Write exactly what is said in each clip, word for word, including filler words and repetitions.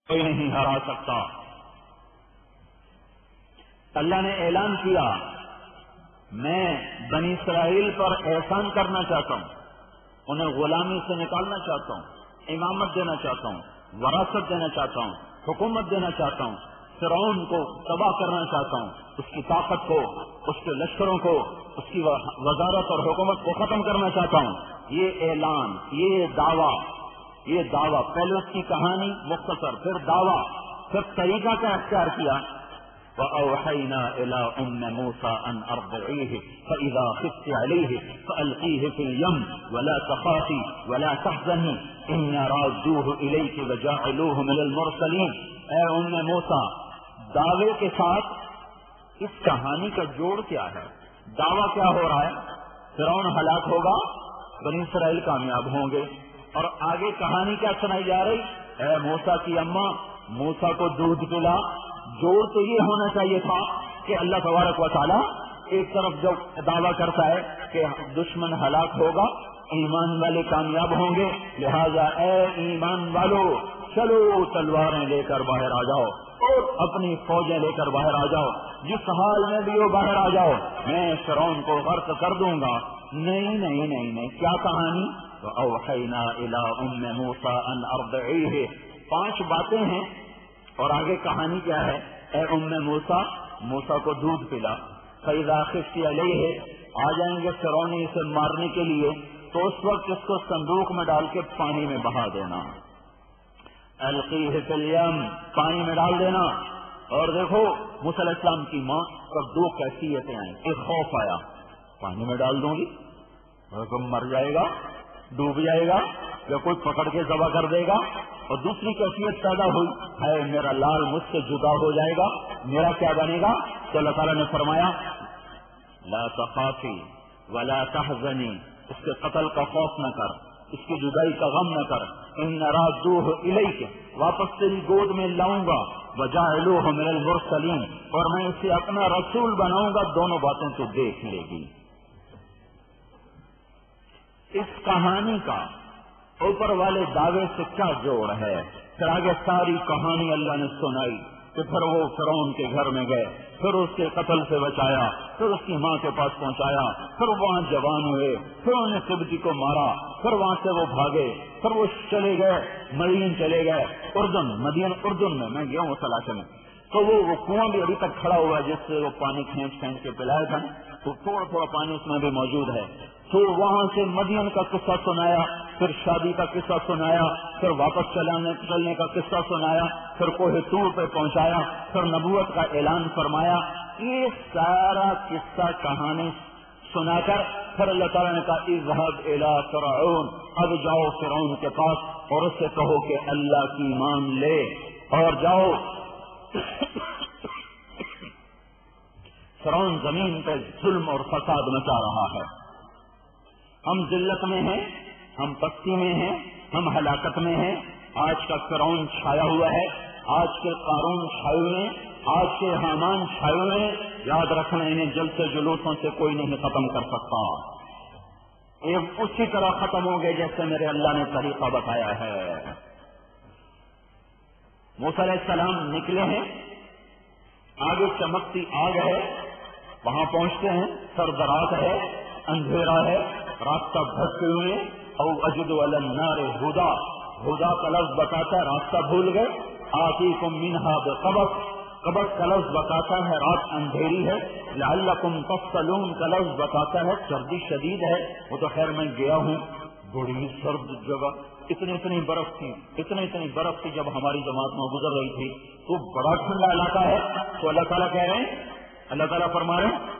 کوئی نہیں ہرا سکتا۔ اللہ نے اعلان کیا میں بنی اسرائیل پر احسان کرنا چاہتا ہوں، انہیں غلامی سے نکالنا چاہتا ہوں، امامت دینا چاہتا ہوں، وراثت دینا چاہتا ہوں، حکومت دینا چاہتا ہوں، فرعون کو تباہ کرنا چاہتا ہوں، اس کی طاقت کو، اس کے لشکروں کو، اس کی وزارت اور حکومت کو ختم کرنا چاہتا ہوں۔ یہ اعلان، یہ دعویٰ، یہ دعویٰ، پہلے اس کی کہانی مختصر، پھر دعویٰ، پھر طریقہ کا اختیار کیا۔ وَأَوْحَيْنَا إِلَىٰ أُمِّ مُوسَىٰ أَنْ أَرْضِعِيهِ فَإِذَا خِفْتِ عَلَيْهِ فَأَلْقِيهِ فِي الْيَمِّ وَلَا تَخَافِي وَلَا تَحْزَنِي إِنَّا رَادُّوهُ إِلَيْكِ وَجَاعِلُوهُ مِنَ الْمُرْسَلِينَ۔ اے ام موسیٰ، دعوے کے ساتھ اس کہانی کا جوڑ کیا ہے؟ دعویٰ کیا ہو رہا ہے؟ فرعون ہلاک ہوگا، بنی اسرائیل کامیاب ہوں گے، اور آگے کہانی کیا سنائی جا رہی؟ اے موسیٰ کی اماں، موسیٰ کو دودھ پلا۔ جوڑ تو یہ ہونا چاہیے تھا کہ اللہ تبارک و تعالیٰ ایک طرف جو دعویٰ کرتا ہے کہ دشمن ہلاک ہوگا، ایمان والے کامیاب ہوں گے، لہذا اے ایمان والو چلو تلواریں لے کر باہر آ جاؤ اور اپنی فوجیں لے کر باہر آ جاؤ، جس حال میں بھی ہو باہر آ جاؤ، میں فرعون کو غرق کر دوں گا۔ نہیں نہیں نہیں نہیں، کیا کہانی؟ وَأَوْحَيْنَا إِلَىٰ أُمِّ مُوسَىٰ أَنْ أَرْضِعِيهِ، پانچ باتیں ہیں، اور آگے کہانی کیا ہے؟ اے ام موسیٰ، موسیٰ کو دودھ پلا۔ فَإِذَا خِفْتِ عَلَيْهِ، آ جائیں گے فرعون اسے مارنے کے لیے، تو اس وقت اس کو صندوق میں ڈال کے پانی میں بہا دینا۔ القیہ فی الیم، پانی میں ڈال دینا۔ اور دیکھو موسیٰ علیہ السلام کی ماں پر دو کیفیتیں آئیں، ایک خوف آیا، پانی میں ڈال دوں گی تو مر جائے گا، ڈوب جائے گا، یا کوئی پکڑ کے ذبح کر دے گا، اور دوسری کیفیت پیدا ہوئی ہے میرا لال مجھ سے جدا ہو جائے گا، میرا کیا بنے گا؟ تو اللہ تعالیٰ نے فرمایا لا تخافی ولا تحزنی، اس کے قتل کا خوف نہ کر، اس کی جدائی کا غم نہ کر، ان رادوہ الیک، واپس تیری گود میں لاؤں گا، وجاعلوہ من المرسلین، اور میں اسے اپنا رسول بناؤں گا، دونوں باتیں تو دیکھ لے گی۔ اس کہانی کا اوپر والے دعوے سے کیا جوڑ ہے؟ پھر آگے ساری کہانی اللہ نے سنائی کہ پھر وہ فرعون کے گھر میں گئے، پھر اس کے قتل سے بچایا، پھر اس کی ماں کے پاس پہنچایا، پھر وہاں جوان ہوئے، پھر انہوں نے قبطی کو مارا، پھر وہاں سے وہ بھاگے، پھر وہ چلے گئے مدین، چلے گئے اردن، مدین اردن میں میں گیا ہوں اس علاقے میں، تو وہ وہ کنواں بھی ابھی تک کھڑا ہوا ہے جس سے وہ پانی کھینچ کھینچ کے پلایا تھا، تو تھوڑا تھوڑا پانی اس میں بھی موجود ہے۔ تو وہاں سے مدین کا قصہ سنایا، پھر شادی کا قصہ سنایا، پھر واپس چلانے چلنے کا قصہ سنایا، پھر کوہ طور پہ پہنچایا، پھر نبوت کا اعلان فرمایا۔ یہ سارا قصہ کہانی سنا کر پھر اللہ تعالیٰ نے کہا اذهب الى فرعون، اب جاؤ فرعون کے پاس اور اس سے کہو کہ اللہ کی مان لے اور جاؤ۔ فرعون زمین پہ ظلم اور فساد مچا رہا ہے، ہم ذلت میں ہیں، ہم پستی میں ہیں، ہم ہلاکت میں ہیں۔ آج کا فرعون چھایا ہوا ہے، آج کے قارون چھائے ہوئے ہیں، آج کے حامان چھائے ہوئے ہیں۔ یاد رکھنا انہیں جلسے جلوسوں سے کوئی نہیں ختم کر سکتا، یہ اسی طرح ختم ہوں گے جیسے میرے اللہ نے طریقہ بتایا ہے۔ موسیٰ علیہ السلام نکلے ہیں، آگے چمکتی آگ ہے، وہاں پہنچتے ہیں، سردراز ہے، اندھیرا ہے، راستہ بھٹکے ہوئے، او اجد علی النار ہدا، ہدا کا لفظ بتاتا ہے راستہ بھول گئے، آتیکم منہا بقبس، قبس کا لفظ بتاتا ہے رات اندھیری ہے، لعلکم تصلون کا لفظ بتاتا ہے سردی شدید ہے۔ وہ تو خیر میں گیا ہوں، بڑی سرد جگہ، اتنی اتنی برف تھی، اتنی اتنی برف تھی جب ہماری جماعت میں گزر رہی تھی، تو بڑا ٹھنڈا علاقہ ہے۔ تو اللہ تعالیٰ کہہ رہے ہیں، اللہ تعالیٰ فرما رہے ہیں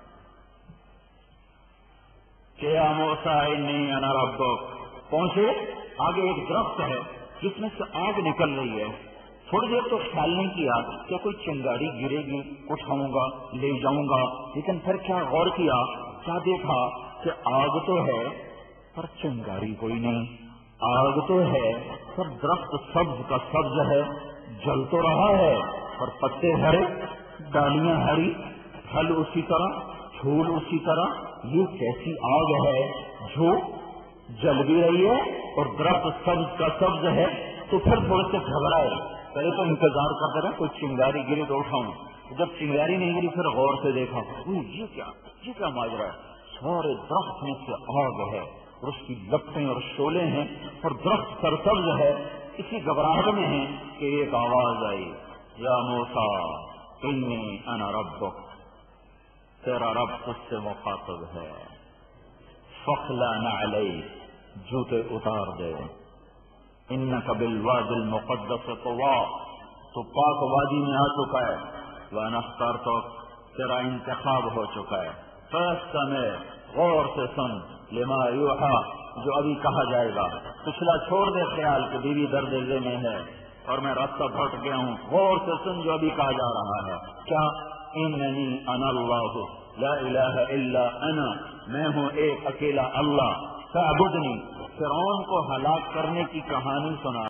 کہ یا موسیٰ انی انا ربک، پہنچے، آگے ایک درخت ہے جس میں سے آگ نکل رہی ہے۔ تھوڑی دیر تو خیال نہیں کیا کہ کوئی چنگاری گرے گی، اٹھاؤں گا لے جاؤں گا، لیکن پھر کیا غور کیا، کیا دیکھا کہ آگ تو ہے پر چنگاری کوئی نہیں، آگ تو ہے پر درخت سبز کا سبز ہے، جل تو رہا ہے پر پتے ہرے، ڈالیاں ہری، پھل اسی طرح، پھول اسی طرح۔ یہ کیسی آگ ہے جو جل بھی رہی ہے اور درخت سبز کا سبز ہے؟ تو پھر تھوڑے سے گھبرائے، پہلے تو انتظار کرتے رہے کوئی چنگاری گری تو اٹھاؤں، جب چنگاری نہیں گری پھر غور سے دیکھا، یہ کیا یہ کیا ماجرا ہے، سارے درخت میں سے آگ ہے اور اس کی لپٹیں اور شعلے ہیں اور درخت سرسبز ہے، اسی گھبراہٹ میں ہے کہ ایک آواز آئی، یا موسیٰ انی انا ربک، تیرا رب تجھ سے مخاطب ہے، فاخلع نعلیک، جوتے اتار دے، انک بالوادی المقدس طویٰ، تو پاک وادی میں آ چکا ہے، وانا اخترتک، تیرا انتخاب ہو چکا ہے، فاستمع، غور سے سن، لما یوحیٰ، جو ابھی کہا جائے گا، پچھلا چھوڑ دے خیال کہ بیوی درد دل میں ہے اور میں راستہ بھٹ گیا ہوں، غور سے سن جو ابھی کہا جا رہا ہے، کیا، اننی انا اللہ لا الہ الا انا، میں ہوں ایک اکیلا اللہ، فاعبدنی، فرعون کو ہلاک کرنے کی کہانی سنا